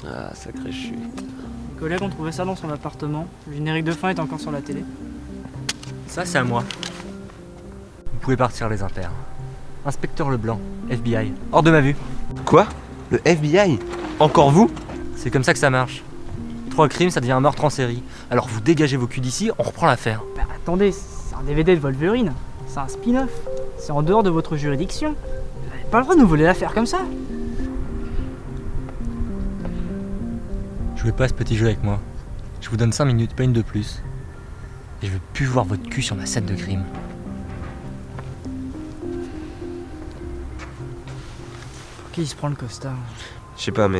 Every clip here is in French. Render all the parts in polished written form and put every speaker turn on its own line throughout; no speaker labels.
Ah, sacré chute.
Les collègues ont trouvé ça dans son appartement. Le générique de fin est encore sur la télé.
Ça, c'est à moi. Vous pouvez partir, les impairs. Inspecteur Leblanc, FBI. Hors de ma vue.
Quoi? Le FBI? Encore vous?
C'est comme ça que ça marche. 3 crimes, ça devient un meurtre en série. Alors vous dégagez vos culs d'ici, on reprend l'affaire.
Bah attendez, c'est un DVD de Wolverine. C'est un spin-off. C'est en dehors de votre juridiction. Vous n'avez pas le droit de nous voler l'affaire comme ça.
Jouez pas à ce petit jeu avec moi. Je vous donne 5 minutes, pas une de plus. Et je veux plus voir votre cul sur ma scène de crime.
Pour qui il se prend le costard?
Je sais pas, mais...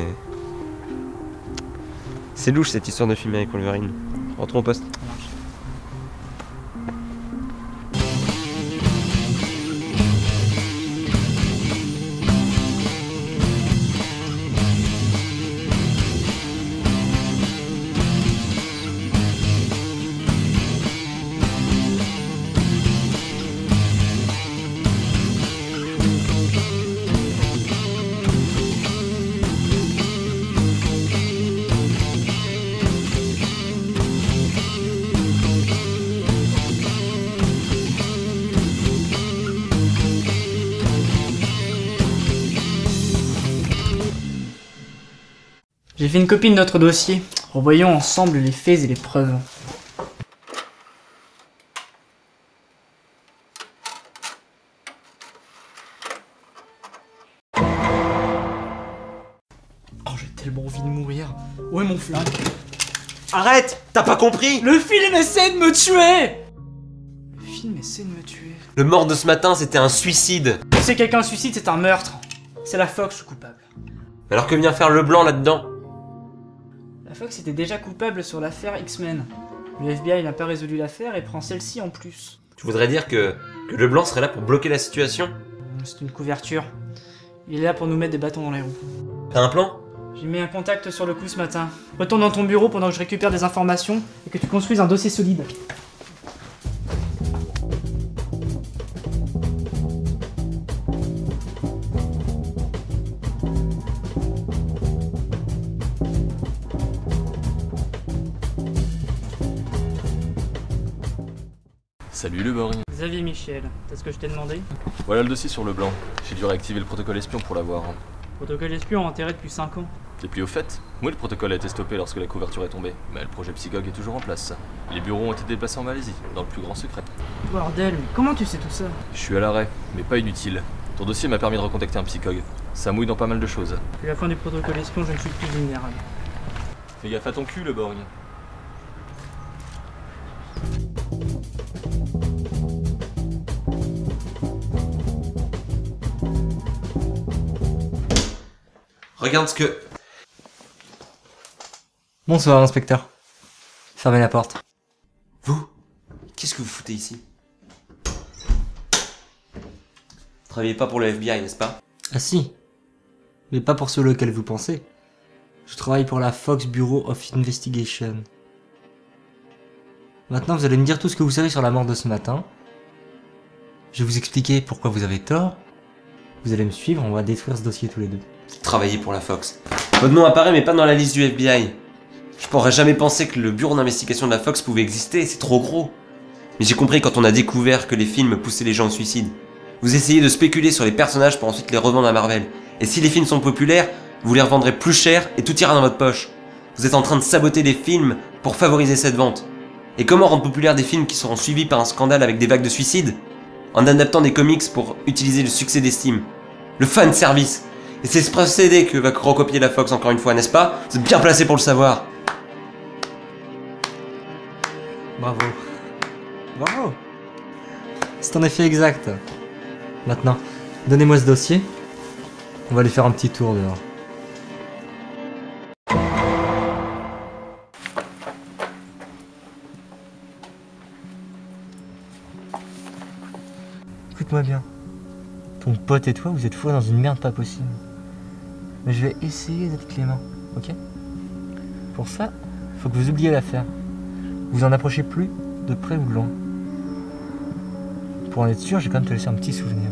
C'est louche cette histoire de film avec Wolverine. Rentrons au poste.
Ça marche. J'ai fait une copie de notre dossier. Revoyons ensemble les faits et les preuves. Oh, j'ai tellement envie de mourir. Où est mon flingue?
Arrête! T'as pas compris?
Le film essaie de me tuer! Le film essaie de me tuer.
Le mort de ce matin, c'était un suicide.
Si quelqu'un se suicide, c'est un meurtre. C'est la Fox coupable.
Alors que vient faire Leblanc là-dedans?
La Fox était déjà coupable sur l'affaire X-Men. Le FBI n'a pas résolu l'affaire et prend celle-ci en plus.
Tu voudrais dire que Leblanc serait là pour bloquer la situation?
C'est une couverture. Il est là pour nous mettre des bâtons dans les roues.
T'as un plan?
J'ai mis un contact sur le coup ce matin. Retourne dans ton bureau pendant que je récupère des informations et que tu construises un dossier solide.
Salut le Boring.
Xavier Michel, t'as ce que je t'ai demandé?
Voilà le dossier sur Leblanc. J'ai dû réactiver le protocole espion pour l'avoir.
Protocole espion enterré depuis 5 ans.
T'es plus au fait? Oui, le protocole a été stoppé lorsque la couverture est tombée, mais le projet Psygog est toujours en place. Les bureaux ont été déplacés en Malaisie, dans le plus grand secret.
Bordel, mais comment tu sais tout ça?
Je suis à l'arrêt, mais pas inutile. Ton dossier m'a permis de recontacter un Psygog. Ça mouille dans pas mal de choses.
Depuis la fin du protocole espion, je ne suis plus vulnérable.
Fais gaffe à ton cul, le Boring.
Regarde ce que...
Bonsoir, inspecteur. Fermez la porte.
Vous? Qu'est-ce que vous foutez ici? Vous travaillez pas pour le FBI, n'est-ce pas?
Ah si. Mais pas pour ceux auxquels vous pensez. Je travaille pour la Fox Bureau of Investigation. Maintenant, vous allez me dire tout ce que vous savez sur la mort de ce matin. Je vais vous expliquer pourquoi vous avez tort. Vous allez me suivre, on va détruire ce dossier tous les deux.
Travailler pour la Fox. Votre nom apparaît mais pas dans la liste du FBI. Je pourrais jamais penser que le bureau d'investigation de la Fox pouvait exister, c'est trop gros. Mais j'ai compris quand on a découvert que les films poussaient les gens au suicide. Vous essayez de spéculer sur les personnages pour ensuite les revendre à Marvel. Et si les films sont populaires, vous les revendrez plus cher et tout ira dans votre poche. Vous êtes en train de saboter les films pour favoriser cette vente. Et comment rendre populaires des films qui seront suivis par un scandale avec des vagues de suicides? En adaptant des comics pour utiliser le succès d'estime. Le fan service. Et c'est ce procédé que va recopier la Fox encore une fois, n'est-ce pas? Vous êtes bien placé pour le savoir.
Bravo. Bravo. C'est en effet exact. Maintenant, donnez-moi ce dossier. On va lui faire un petit tour dehors. Écoute-moi bien. Ton pote et toi, vous êtes fous dans une merde pas possible. Mais je vais essayer d'être clément, ok? Pour ça, faut que vous oubliez l'affaire. Vous en approchez plus, de près ou de loin. Pour en être sûr, j'ai quand même te laisser un petit souvenir.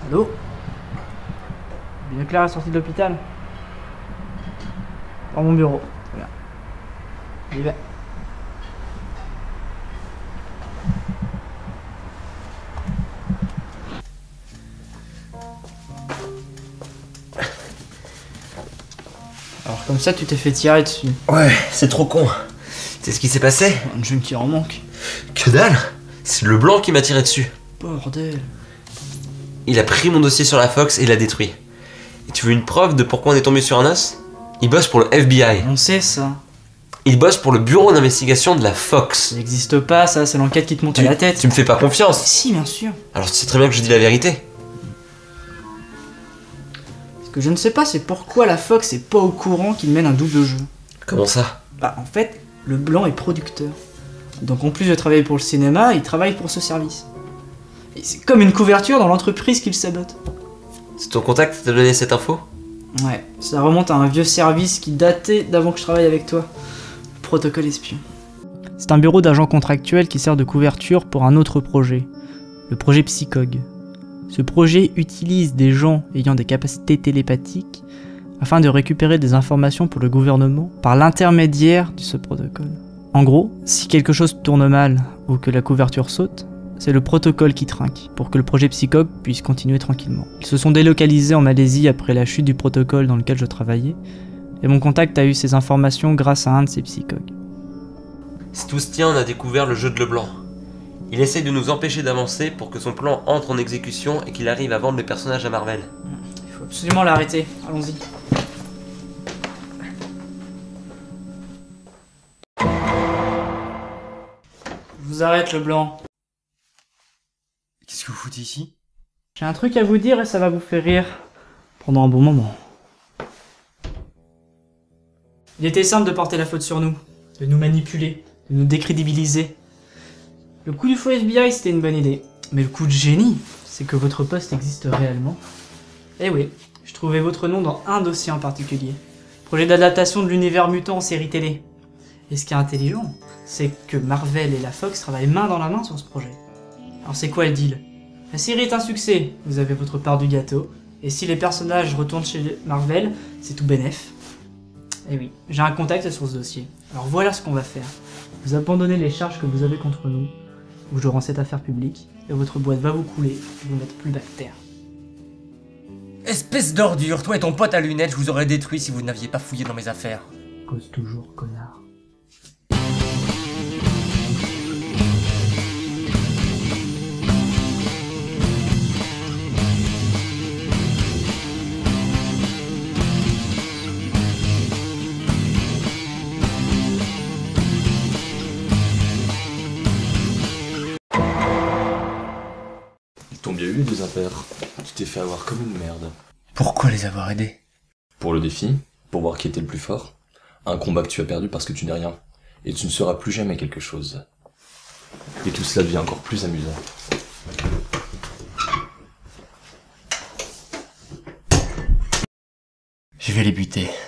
Allô? Bien clair est sorti de l'hôpital. Dans mon bureau. Très bien. J'y vais. Alors comme ça, tu t'es fait tirer dessus.
Ouais, c'est trop con. C'est ce qui s'est passé?
Un jeune qui en manque.
Que dalle! C'est le blanc qui m'a tiré dessus.
Bordel.
Il a pris mon dossier sur la Fox et l'a détruit. Et tu veux une preuve de pourquoi on est tombé sur un os? Il bosse pour le FBI.
On sait ça.
Il bosse pour le bureau d'investigation de la Fox.
Ça n'existe pas, ça, c'est l'enquête qui te monte à la tête.
Tu me fais pas confiance.
Si, bien sûr.
Alors tu sais très bien que je dis la vérité.
Ce que je ne sais pas, c'est pourquoi la Fox est pas au courant qu'il mène un double jeu.
Comment ça?
Bah, en fait, le blanc est producteur. Donc en plus de travailler pour le cinéma, il travaille pour ce service. Et c'est comme une couverture dans l'entreprise qu'il sabote.
C'est ton contact qui t'a donné cette info?
Ouais, ça remonte à un vieux service qui datait d'avant que je travaille avec toi. Le protocole espion. C'est un bureau d'agents contractuels qui sert de couverture pour un autre projet. Le projet Psychog. Ce projet utilise des gens ayant des capacités télépathiques afin de récupérer des informations pour le gouvernement par l'intermédiaire de ce protocole. En gros, si quelque chose tourne mal ou que la couverture saute, c'est le protocole qui trinque pour que le projet Psychog puisse continuer tranquillement. Ils se sont délocalisés en Malaisie après la chute du protocole dans lequel je travaillais, et mon contact a eu ces informations grâce à un de ces Psychogs.
Si tout se tient, on a découvert le jeu de Leblanc. Il essaye de nous empêcher d'avancer pour que son plan entre en exécution et qu'il arrive à vendre le personnage à Marvel.
Il faut absolument l'arrêter, allons-y. Je vous arrête, le blanc.
Qu'est-ce que vous foutez ici?
J'ai un truc à vous dire et ça va vous faire rire pendant un bon moment. Il était simple de porter la faute sur nous, de nous manipuler, de nous décrédibiliser. Le coup du faux FBI, c'était une bonne idée. Mais le coup de génie, c'est que votre poste existe réellement. Eh oui, je trouvais votre nom dans un dossier en particulier. Projet d'adaptation de l'univers mutant en série télé. Et ce qui est intelligent, c'est que Marvel et la Fox travaillent main dans la main sur ce projet. Alors c'est quoi le deal? La série est un succès, vous avez votre part du gâteau, et si les personnages retournent chez Marvel, c'est tout bénef. Eh oui, j'ai un contact sur ce dossier. Alors voilà ce qu'on va faire. Vous abandonnez les charges que vous avez contre nous, ou je rends cette affaire publique, et votre boîte va vous couler, et vous n'êtes plus bactère.
Espèce d'ordure, toi et ton pote à lunettes, je vous aurais détruit si vous n'aviez pas fouillé dans mes affaires.
Cause toujours, connard.
Ils t'ont bien eu les deux impairs. Tu t'es fait avoir comme une merde.
Pourquoi les avoir aidés?
Pour le défi, pour voir qui était le plus fort. Un combat que tu as perdu parce que tu n'es rien. Et tu ne seras plus jamais quelque chose. Et tout cela devient encore plus amusant.
Je vais les buter.